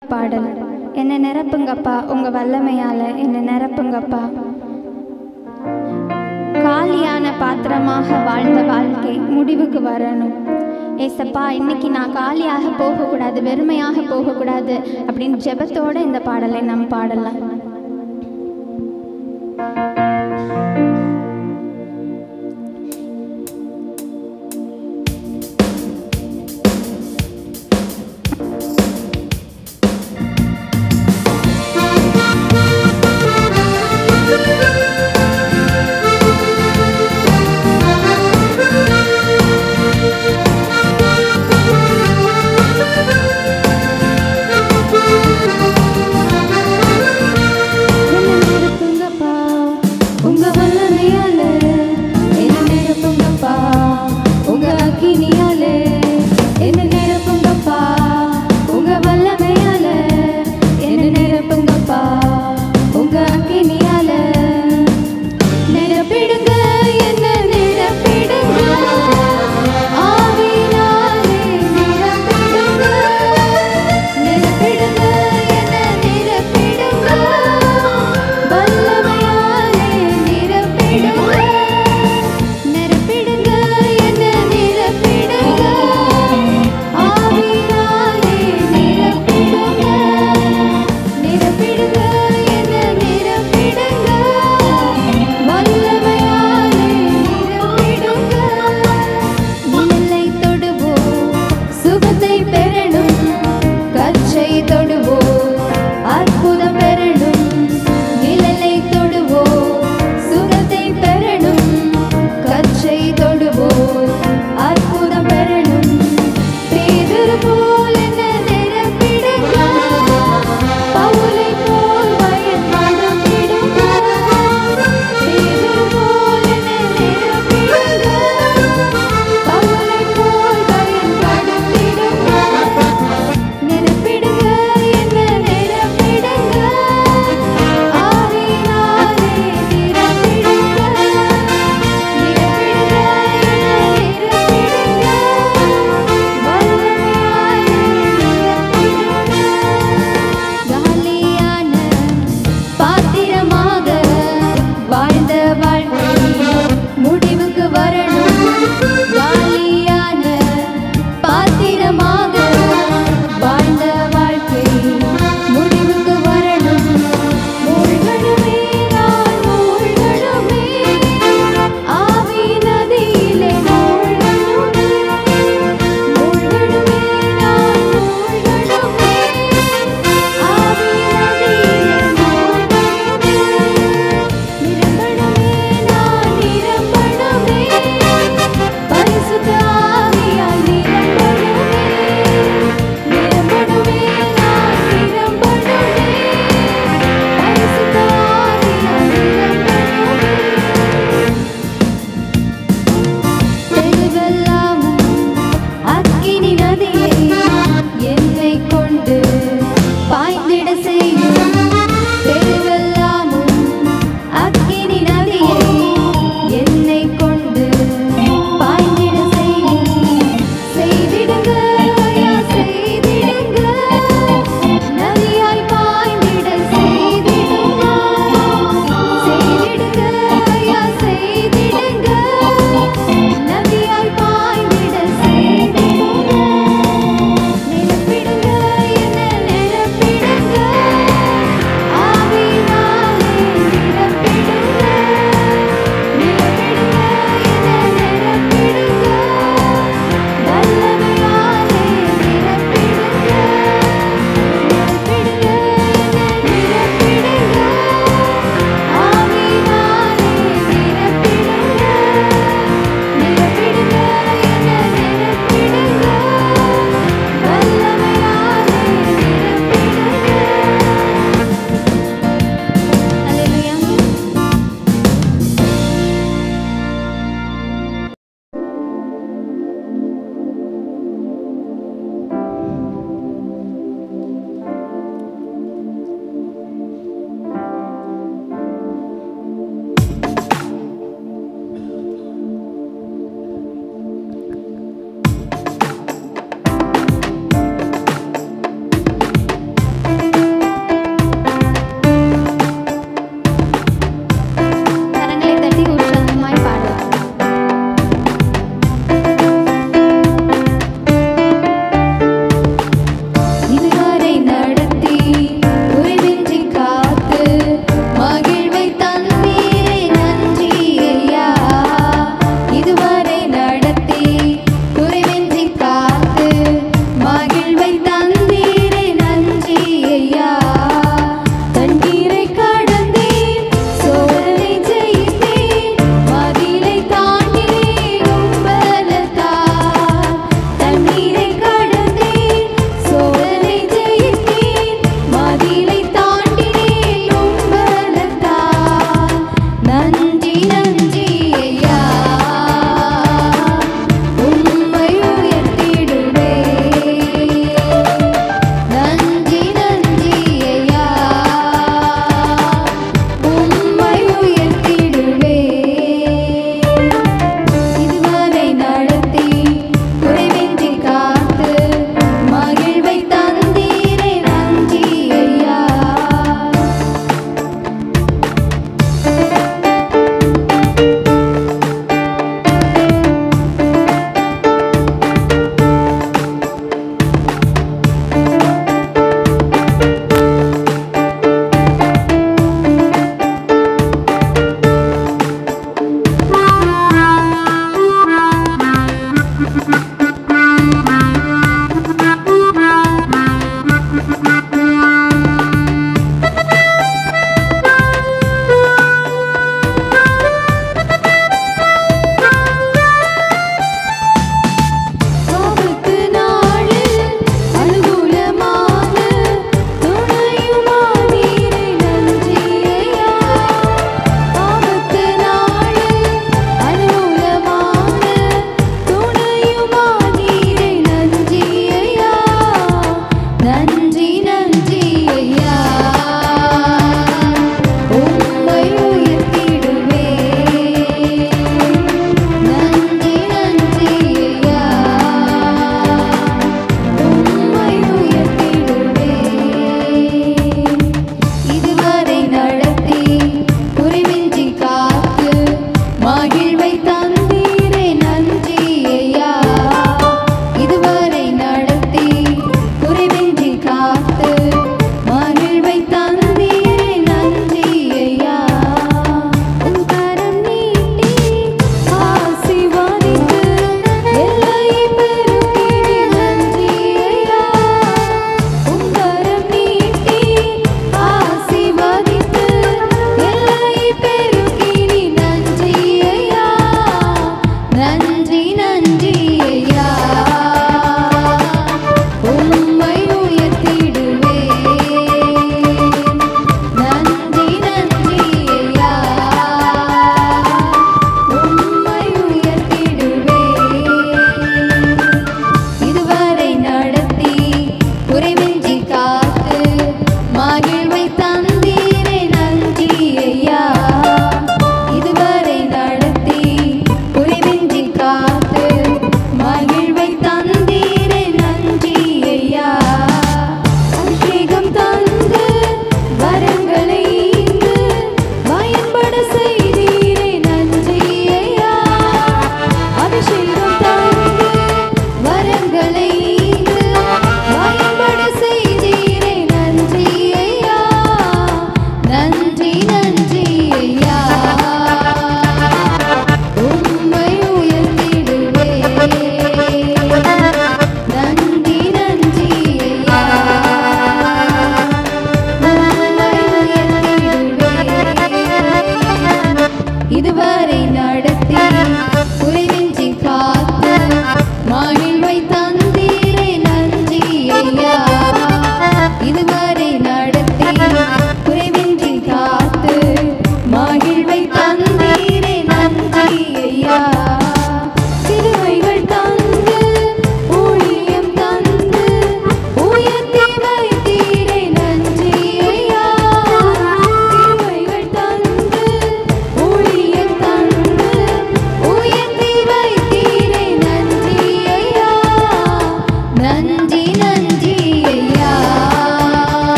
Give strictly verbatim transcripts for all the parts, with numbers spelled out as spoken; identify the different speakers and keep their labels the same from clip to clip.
Speaker 1: பாடல். என்னை நிரப்புங்கப்பா உங்க வல்லமையால, என்னை நிரப்புங்கப்பா. காலியான பாத்திரமாக வாழ்ந்த வாழ்க்கை முடிவுக்கு வரணும். ஏசப்பா, இன்னைக்கு நான் காலியாக போகக்கூடாது, வெறுமையாக போகக்கூடாது அப்படின்னு ஜெபத்தோட இந்த பாடலை நாம் பாடலாம்.
Speaker 2: Thank you.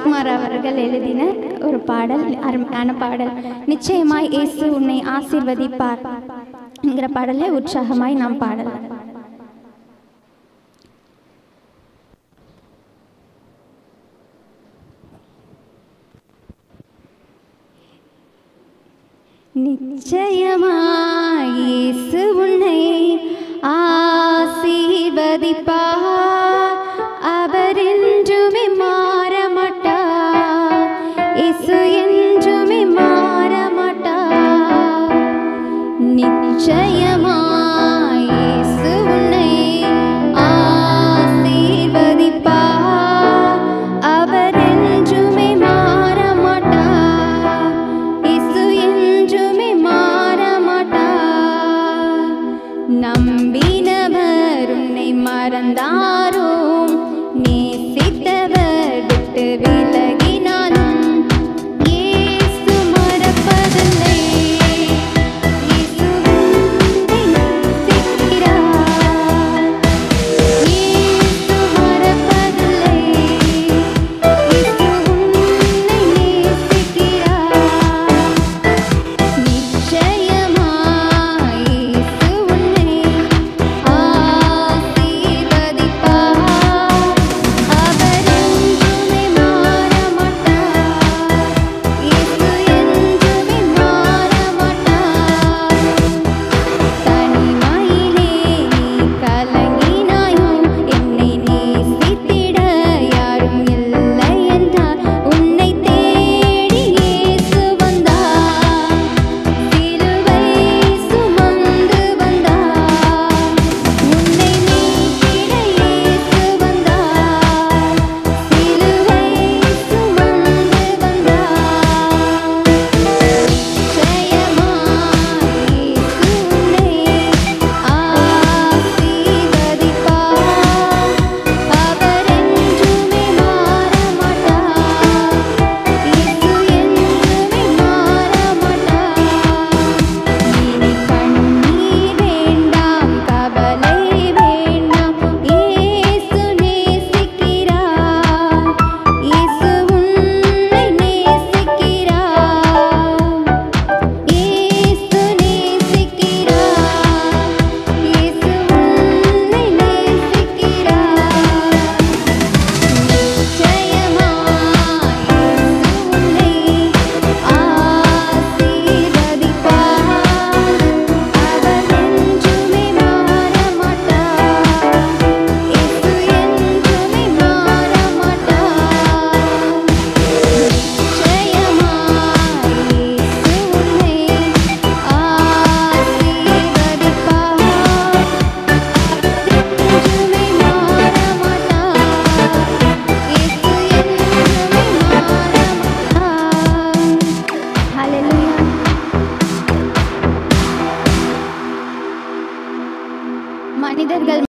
Speaker 1: ராஜ்குமார் அவர்கள் எழுதின ஒரு பாடல், அருமையான பாடல். நிச்சயமாய் இயேசு உன்னை ஆசீர்வதிப்பார் என்கிற பாடலை உற்சாகமாய் நாம் பாடலாம். நிச்சயமாய் இயேசு உன்னை ஆசீர்வதிப்பார், அவர் என்றுமே மாற மாட்டார், இயேசு என்றுமே மாற மாட்டார். நிச்சயமாய் இயேசு உன்னை ஆசீர்வதிப்பார், அவர் என்றுமே மாற மாட்டார், இயேசு என்றுமே மாற மாட்டார். நம்பினவர் உன்னை மறந்தாரோ, நேசித்தவர் விட்டு விலகினாலும் இயேசு மறப்பதில்லை, இயேசு உன்னை நேசிக்கிறார், இயேசு மறப்பதில்லை, இயேசு உன்னை நேசிக்கிறார். நிச்சயமாய் இயேசு உன்னை ஆசீர்வதிப்பார், அவர் என்றுமே மாற மாட்டார், இயேசு என்றுமே மாற மாட்டார். தனிமையிலே நீ கலங்கினாயோ, என்னை நேசித்திட யாரும் இல்லை என்றார், உன்னை தேடி இயேசு வந்தார், சிலுவை சுமந்து வந்தார், உன்னை மீட்டிட இயேசு வந்தார், சிலுவை சுமந்து வந்தார். நிச்சயமாய் இயேசு உன்னை ஆசீர்வதிப்பார், அவர் என்றுமே மாற மாட்டார், இயேசு என்றுமே மாற மாட்டார். இனி கண்ணீர் வேண்டாம், கவலை வேண்டாம், இயேசு நேசிக்கிறார், இயேசு உன்னை நேசிக்கிறார், இயேசு நேசிக்கிறார், இயேசு உன்னை நேசிக்கிறார். நிச்சயமாய் இயேசு உன்னை ஆசீர்வதிப்பார், அவர் என்றுமே மாற மாட்டார், இயேசு என்றுமே மாற மாட்டார். நிச்சயமாய் இயேசு உன்னை ஆசீர்வதிப்பார், என்றுமே மாற மாட்டார், இயேசு என்றுமே மாற மாட்டார். ஹல்லேலூயா. மனிதர்கள்